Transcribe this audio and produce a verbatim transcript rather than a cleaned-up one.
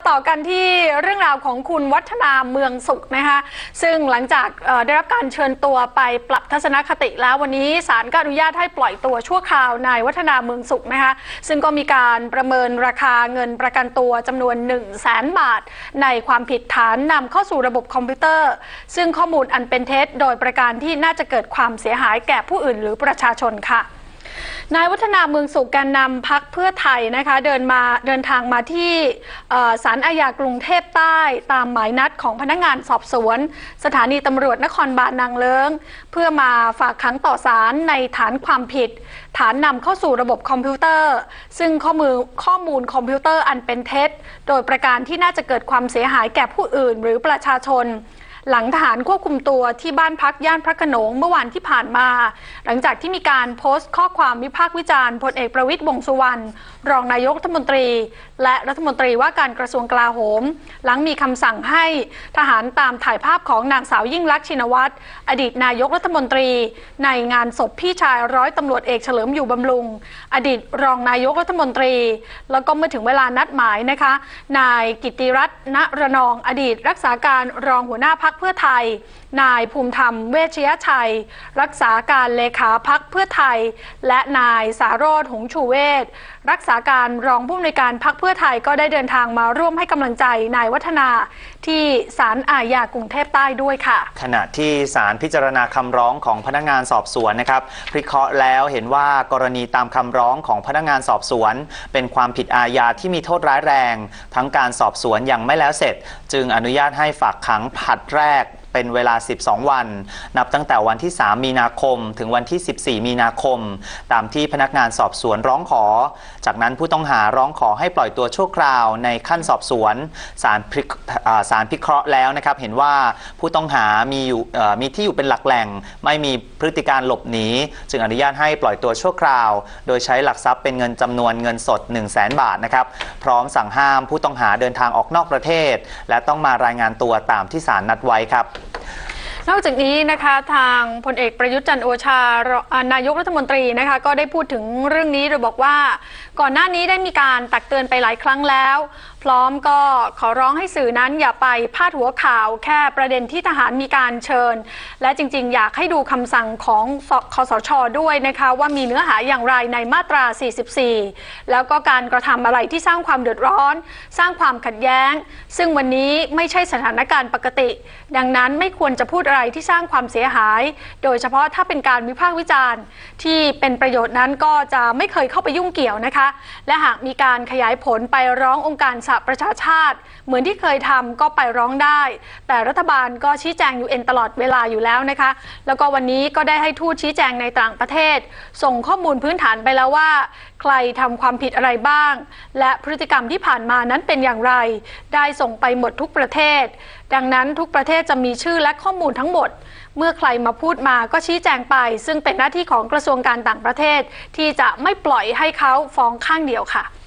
ต่อกันที่เรื่องราวของคุณวัฒนาเมืองสุขนะคะซึ่งหลังจากได้รับการเชิญตัวไปปรับทัศนคติแล้ววันนี้ศาลก็อนุญาตให้ปล่อยตัวชั่วคราวนายวัฒนาเมืองสุขนะคะซึ่งก็มีการประเมินราคาเงินประกันตัวจำนวน หนึ่งแสน บาทในความผิดฐานนำเข้าสู่ระบบคอมพิวเตอร์ซึ่งข้อมูลอันเป็นเท็จโดยประการที่น่าจะเกิดความเสียหายแก่ผู้อื่นหรือประชาชนค่ะนายวัฒนาเมืองสุขแกนนำพรรคเพื่อไทยนะคะเดินมาเดินทางมาที่ศาลอาญากรุงเทพใต้ตามหมายนัดของพนักงานสอบสวนสถานีตำรวจนครบาลนางเลิ้งเพื่อมาฝากขังต่อศาลในฐานความผิดฐานนำเข้าสู่ระบบคอมพิวเตอร์ซึ่งข้อมูลข้อมูลคอมพิวเตอร์อันเป็นเท็จโดยประการที่น่าจะเกิดความเสียหายแก่ผู้อื่นหรือประชาชนหลังทหารควบคุมตัวที่บ้านพักย่านพระโขนงเมื่อวันที่ผ่านมาหลังจากที่มีการโพสต์ข้อความวิพากษ์วิจารณ์พลเอกประวิตรวงษ์สุวรรณรองนายกรัฐมนตรีและรัฐมนตรีว่าการกระทรวงกลาโหมหลังมีคำสั่งให้ทหารตามถ่ายภาพของนางสาวยิ่งลักษณ์ชินวัตรอดีตนายกรัฐมนตรีในงานศพพี่ชายร้อยตำรวจเอกเฉลิมอยู่บำรุงอดีตรองนายกรัฐมนตรีแล้วก็เมื่อถึงเวลานัดหมายนะคะนายกิติรัตน์ณระนองอดีตรักษาการรองหัวหน้าพรรคเพื่อไทยนายภูมิธรรมเวชยชัยรักษาการเลขาพรรคเพื่อไทยและนายสาโรจน์หงส์ชูเวชรักษาการรองผู้อำนวยการพรรคเพื่อไทยก็ได้เดินทางมาร่วมให้กำลังใจนายวัฒนาที่ศาลอาญากรุงเทพใต้ด้วยค่ะขณะที่ศาลพิจารณาคำร้องของพนักงานสอบสวนนะครับพิเคราะห์แล้วเห็นว่ากรณีตามคำร้องของพนักงานสอบสวนเป็นความผิดอาญาที่มีโทษร้ายแรงทั้งการสอบสวนยังไม่แล้วเสร็จจึงอนุญาตให้ฝากขังผลัดแรกเป็นเวลาสิบสองวันนับตั้งแต่วันที่สามมีนาคมถึงวันที่สิบสี่มีนาคมตามที่พนักงานสอบสวนร้องขอจากนั้นผู้ต้องหาร้องขอให้ปล่อยตัวชั่วคราวในขั้นสอบสวนศาลศาลพิเคราะห์แล้วนะครับเห็นว่าผู้ต้องหามีอยู่มีที่อยู่เป็นหลักแหล่งไม่มีพฤติการหลบหนีจึงอนุญาตให้ปล่อยตัวชั่วคราวโดยใช้หลักทรัพย์เป็นเงินจำนวนเงินสด หนึ่งแสน บาทนะครับพร้อมสั่งห้ามผู้ต้องหาเดินทางออกนอกประเทศและต้องมารายงานตัวตามที่ศาลนัดไว้ครับนอกจากนี้นะคะทางพลเอกประยุทธ์จันทร์โอชานายกรัฐมนตรีนะคะก็ได้พูดถึงเรื่องนี้โดยบอกว่าก่อนหน้านี้ได้มีการตักเตือนไปหลายครั้งแล้วพร้อมก็ขอร้องให้สื่อนั้นอย่าไปพาดหัวข่าวแค่ประเด็นที่ทหารมีการเชิญและจริงๆอยากให้ดูคำสั่งของคสช.ด้วยนะคะว่ามีเนื้อหาอย่างไรในมาตราสี่สิบสี่แล้วก็การกระทำอะไรที่สร้างความเดือดร้อนสร้างความขัดแย้งซึ่งวันนี้ไม่ใช่สถานการณ์ปกติดังนั้นไม่ควรจะพูดอะไรที่สร้างความเสียหายโดยเฉพาะถ้าเป็นการวิพากษ์วิจารณ์ที่เป็นประโยชน์นั้นก็จะไม่เคยเข้าไปยุ่งเกี่ยวนะคะและหากมีการขยายผลไปร้ององค์การสหประชาชาติเหมือนที่เคยทำก็ไปร้องได้แต่รัฐบาลก็ชี้แจง ยู เอ็น ตลอดเวลาอยู่แล้วนะคะแล้วก็วันนี้ก็ได้ให้ทูตชี้แจงในต่างประเทศส่งข้อมูลพื้นฐานไปแล้วว่าใครทำความผิดอะไรบ้างและพฤติกรรมที่ผ่านมานั้นเป็นอย่างไรได้ส่งไปหมดทุกประเทศดังนั้นทุกประเทศจะมีชื่อและข้อมูลทั้งหมดเมื่อใครมาพูดมาก็ชี้แจงไปซึ่งเป็นหน้าที่ของกระทรวงการต่างประเทศที่จะไม่ปล่อยให้เขาฟ้องข้างเดียวค่ะ